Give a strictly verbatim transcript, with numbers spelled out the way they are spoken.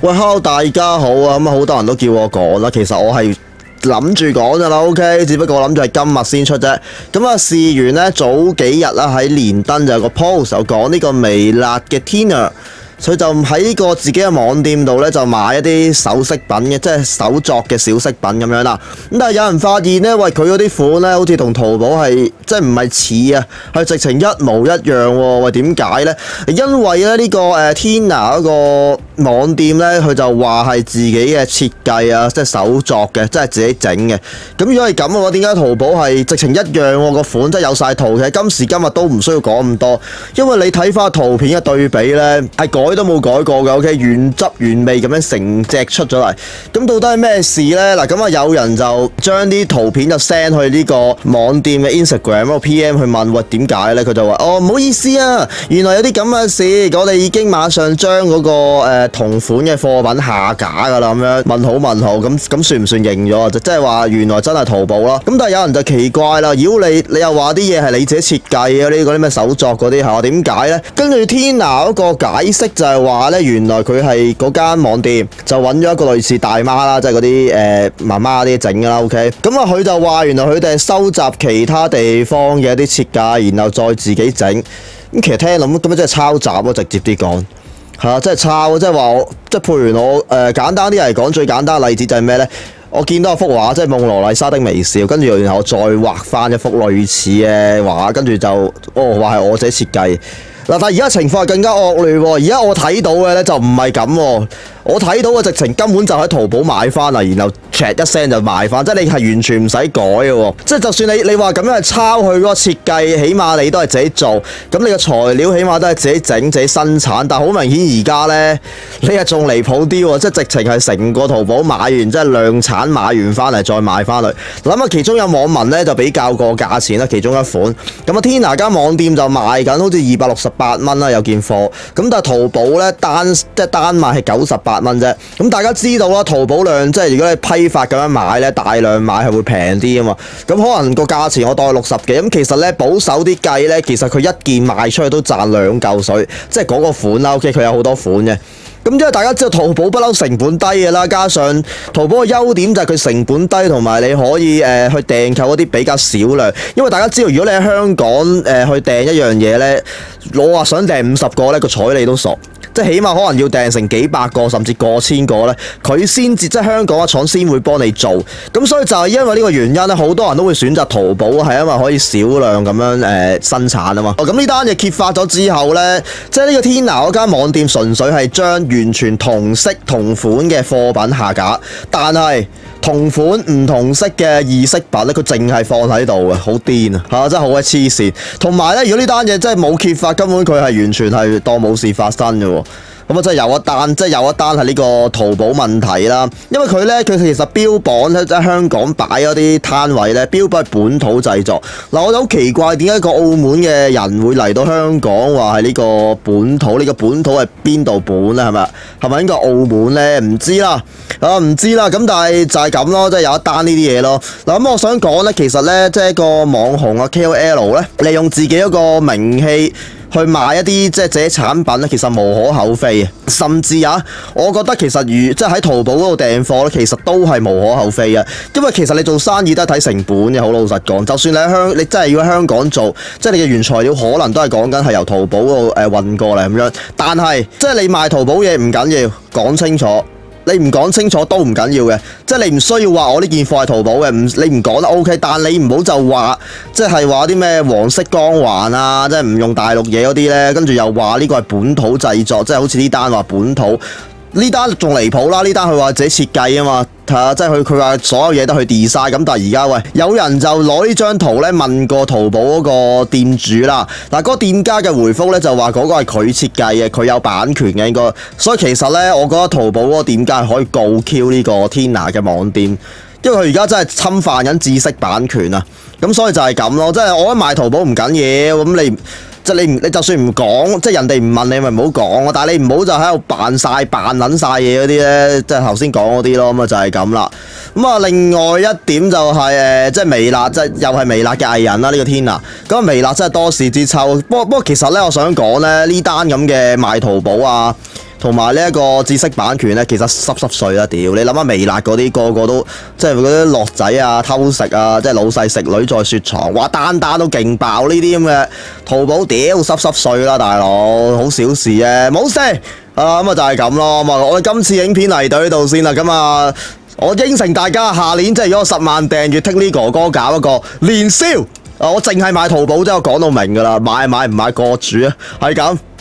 喂 ，hello 大家好啊！咁啊，好多人都叫我講啦，其實我係諗住講㗎啦 ，OK， 只不過我諗住係今日先出啫。咁啊，事緣呢，早幾日啦，喺連登就有個 post 就講呢個微辣嘅 Tina。佢就喺呢個自己嘅網店度咧，就買一啲首飾品嘅，即係手作嘅小飾品咁樣啦。咁但係有人發現咧，喂，佢嗰啲款咧，好似同淘寶係即係唔係似啊，係直情一模一樣喎。喂，點解咧？因為咧呢個誒 Tina 嗰個網店咧，佢就話係自己嘅設計啊，即係手作嘅，即係自己整嘅。咁如果係咁嘅話，點解淘寶係直情一樣喎？個款即係有晒圖嘅，今時今日都唔需要講咁多，因為你睇翻圖片嘅對比咧，係改都冇改過嘅 ，OK， 原汁原味咁樣成隻出咗嚟。咁到底係咩事呢？嗱，咁啊有人就將啲圖片就 send 去呢個網店嘅 Instagram 嗰個 P M 去問，喂，點解呢？佢就話：哦，唔好意思啊，原來有啲咁嘅事，我哋已經馬上將嗰個誒同款嘅貨品下架㗎啦。咁樣問號問號，咁咁算唔算認咗啊？就即係話原來真係淘寶啦。咁但係有人就奇怪啦，如果你你又話啲嘢係你自己設計嘅，呢嗰啲咩手作嗰啲係點解呢？跟住 Tina 嗰個解釋就係話咧，原來佢係嗰間網店就揾咗一個類似大媽啦，即係嗰啲誒媽媽啲整㗎啦 ，OK。咁啊，佢就話原來佢哋係收集其他地方嘅一啲設計，然後再自己整。咁其實聽諗咁樣真係抄襲咯，直接啲講係啊，即係抄，即係話我即係譬如我誒、呃、簡單啲嚟講，最簡單嘅例子就係咩咧？我見到一幅畫，即係夢羅麗莎的微笑，跟住然後我再畫翻一幅類似嘅畫，跟住就哦話係我自己設計。嗱，但係而家情況係更加惡劣喎！而家我睇到嘅咧就唔係咁喎，我睇到嘅直情根本就喺淘寶買翻嚟，然後 check 一聲就賣翻，即係你係完全唔使改嘅喎。即係就算你你話咁樣係抄佢嗰個設計，起碼你都係自己做，咁你嘅材料起碼都係自己整自己生產。但係好明顯而家咧，你係仲離譜啲喎，即係直情係成個淘寶買完，即係量產買完翻嚟再賣翻去。諗下其中有網民咧就比較過價錢啦，其中一款咁啊 Tina 間網店就賣緊好似二百六十八蚊啦，有件貨。咁但係淘寶咧單即係單賣係九十八蚊啫。咁大家知道啦，淘寶量即係如果你批發咁樣買咧，大量買係會平啲啊嘛。咁可能個價錢我當六十幾，咁其實咧保守啲計咧，其實佢一件賣出去都賺兩嚿水，即係嗰個款啦。OK， 佢有好多款嘅。咁因為大家知道淘寶不嬲成本低嘅啦，加上淘寶嘅優點就係佢成本低，同埋你可以誒、呃、去訂購嗰啲比較少量。因為大家知道，如果你喺香港誒、呃、去訂一樣嘢咧，我話想訂五十個咧，個彩你都傻。即係起碼可能要訂成幾百個，甚至過千個咧，佢先至即係香港嘅廠先會幫你做。咁所以就係因為呢個原因咧，好多人都會選擇淘寶，係因為可以少量咁樣誒、呃、生產啊嘛。咁呢單嘢揭發咗之後咧，即係呢個 Tina 嗰間網店純粹係將完全同色同款嘅貨品下架，但係同款唔同色嘅異色品咧，佢淨係放喺度嘅，好癲啊！嚇，真係好鬼黐線。同埋咧，如果呢單嘢真係冇揭發，根本佢係完全係當冇事發生嘅喎。咁啊，真係有一單，即係有一單係呢個淘寶問題啦。因為佢咧，佢其實標榜咧，即係香港擺嗰啲攤位咧，標榜係本土製作。嗱，我就好奇怪，點解個澳門嘅人會嚟到香港話係呢個本土？呢個本土係邊度本咧？係咪？係咪應該澳門咧？唔知啦，啊唔知啦。咁但係就係咁咯，即係有一單呢啲嘢咯。嗱，咁我想講咧，其實咧，即係一個網紅啊 K O L 咧，利用自己一個名氣去賣一啲即係自己產品咧，其實無可厚非嘅。甚至啊，我覺得其實如即係喺淘寶嗰度訂貨咧，其實都係無可厚非嘅。因為其實你做生意都係睇成本嘅，好老實講。就算你喺香，你真係要喺香港做，即係你嘅原材料可能都係講緊係由淘寶嗰度誒運過嚟咁樣。但係即係你賣淘寶嘢唔緊要，講清楚。你唔講清楚都唔緊要嘅，即係你唔需要話我呢件貨係淘寶嘅，唔你唔講得 OK， 但你唔好就話即係話啲咩黃色光環啊，即係唔用大陸嘢嗰啲咧，跟住又話呢個係本土製作，即係好似呢單話本土。呢單仲離譜啦！呢單佢話自己設計啊嘛，係啊，即係佢佢話所有嘢都去 design 咁，但係而家喂有人就攞呢張圖咧問過淘寶嗰個店主啦，嗱、那、嗰個店家嘅回覆咧就話嗰個係佢設計嘅，佢有版權嘅應該，所以其實咧我覺得淘寶嗰個店家係可以告 Q 呢個 Tina 嘅網店，因為佢而家真係侵犯緊知識版權啊，咁所以就係咁咯，即係我覺得賣淘寶唔緊要，咁你。即係你唔，你就算唔講，即係人哋唔問你，咪唔好講。但係你唔好就喺度扮晒、扮撚晒嘢嗰啲咧，即係頭先講嗰啲咯。咁啊就係咁啦。 咁啊，另外一點就係、是、誒，即係微辣，即係又係微辣嘅藝人啦。呢、這個天啊，咁啊微辣真係多事之秋。不過不過其實咧，我想講咧呢單咁嘅賣淘寶啊，同埋呢一個知識版權咧，其實濕濕碎啦屌！你諗下微辣嗰啲個個都即係嗰啲樂仔啊、偷食啊，即係老細食女在雪藏，哇單單都勁爆呢啲咁嘅淘寶屌濕濕碎啦，大佬好小事啫，冇事啊咁啊就係咁咯。咁啊我哋今次影片嚟到呢度先啦，咁啊我應承大家下年即係如果我十萬訂閱，Tik 呢哥哥搞一個年宵啊，我淨係買淘寶，即係我講到明噶啦，買買唔買個主啊，係咁。